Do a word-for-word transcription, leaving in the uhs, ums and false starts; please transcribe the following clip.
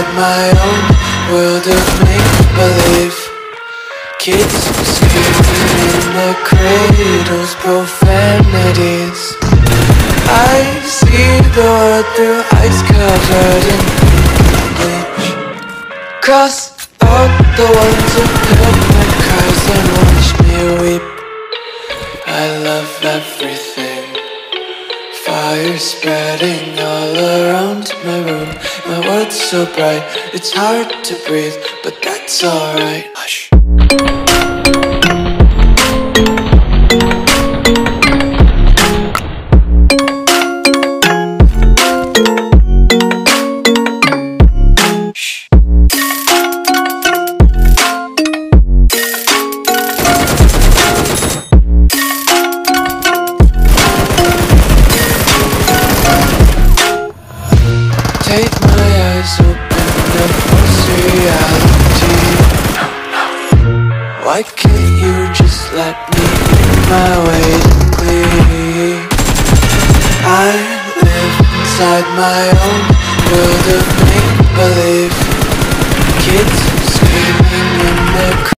inside my own world of make-believe. Kids screaming in their cradles, profanities. I see the world through ice covered in bleach. Cross out the ones who heard my cries and watch me weep. I love everything. Fire spreading all around my room. My world's so bright, it's hard to breathe, but that's alright. Hush. Take my eyes open and force reality. Why can't you just let me in my waiting glee? I live inside my own world of make-believe. Kids screaming in their